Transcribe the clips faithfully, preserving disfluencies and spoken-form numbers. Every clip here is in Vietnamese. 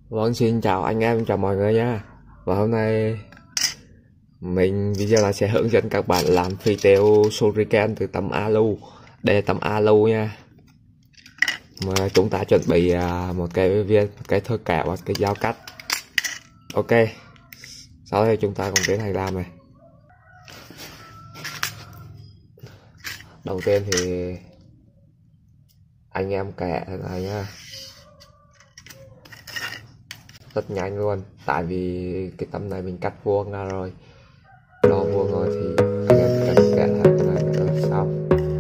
Vâng, xin chào anh em, chào mọi người nha. Và hôm nay mình video là sẽ hướng dẫn các bạn làm phi tiêu shuriken từ tấm alu. Đây là tấm alu nha. Mà chúng ta chuẩn bị một cái viên, một cái thước kẻ và cái dao cắt. Ok. Sau đây chúng ta cùng tiến hành làm này. Đầu tiên thì anh em kẻ thế này nha. Rất nhanh luôn, tại vì cái tấm này mình cắt vuông ra rồi, đo vuông rồi thì anh em cần kẻ theo cái này là xong.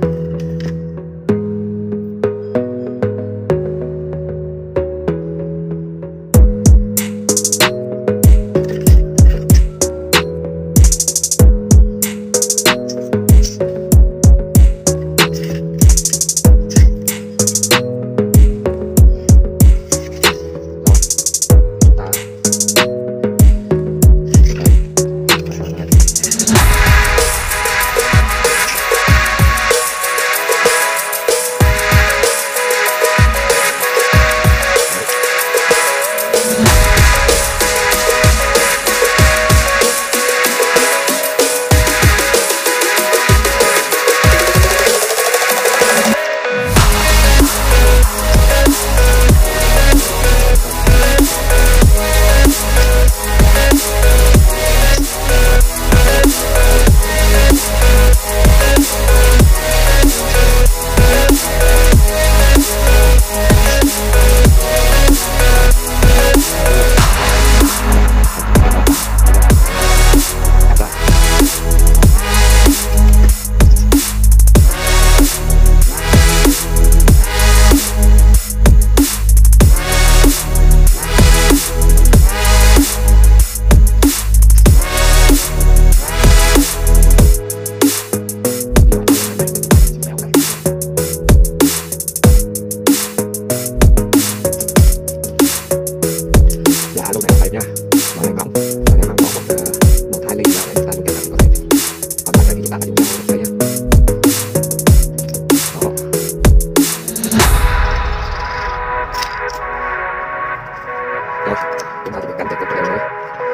Chúng ta chỉ việc canh chặt cái này thôi.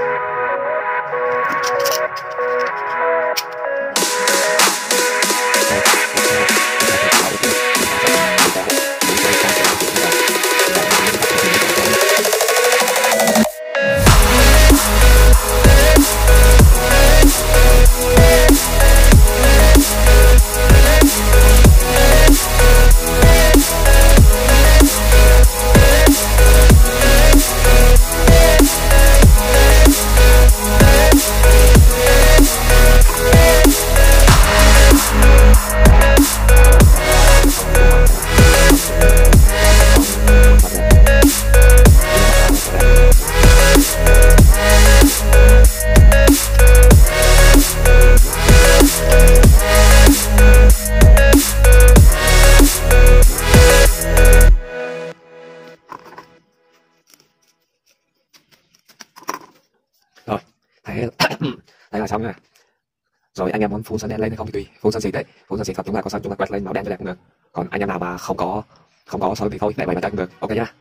Rồi, thế đây là xong nha. Rồi anh em muốn phun sân đen lên hay không thì tùy, phun sân xịt đấy, phun sân xịt thật chúng ta có sân chúng ta quẹt lên màu đen cho đẹp cũng được. Còn anh em nào mà không có không có sân thì thôi, để vậy mà chơi cũng được. Ok nhá.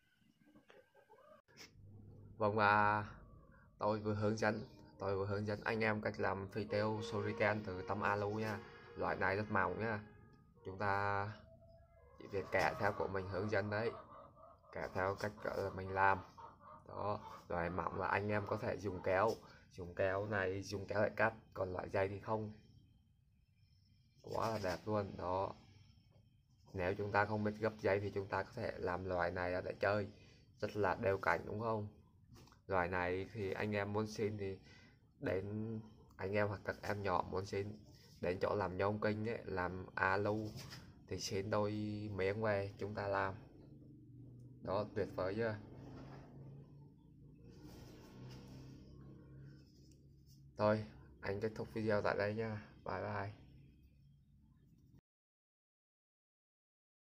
Vâng, và tôi vừa hướng dẫn tôi vừa hướng dẫn anh em cách làm phi tiêu shuriken từ tấm alu nha. Loại này rất mỏng nha. Chúng ta chỉ việc kẻ theo của mình hướng dẫn đấy, kẻ theo cách mình làm. Đó, loại mỏng là anh em có thể dùng kéo, dùng kéo này dùng kéo để cắt, còn loại dây thì không. Quá là đẹp luôn đó. Nếu chúng ta không biết gấp dây thì chúng ta có thể làm loại này để chơi, rất là đều cảnh đúng không? Loại này thì anh em muốn xin thì đến, anh em hoặc các em nhỏ muốn xin đến chỗ làm nhôm kinh ấy, làm alu thì xin đôi miếng về chúng ta làm. Đó, tuyệt vời chưa? Thôi, anh kết thúc video tại đây nha. Bye bye.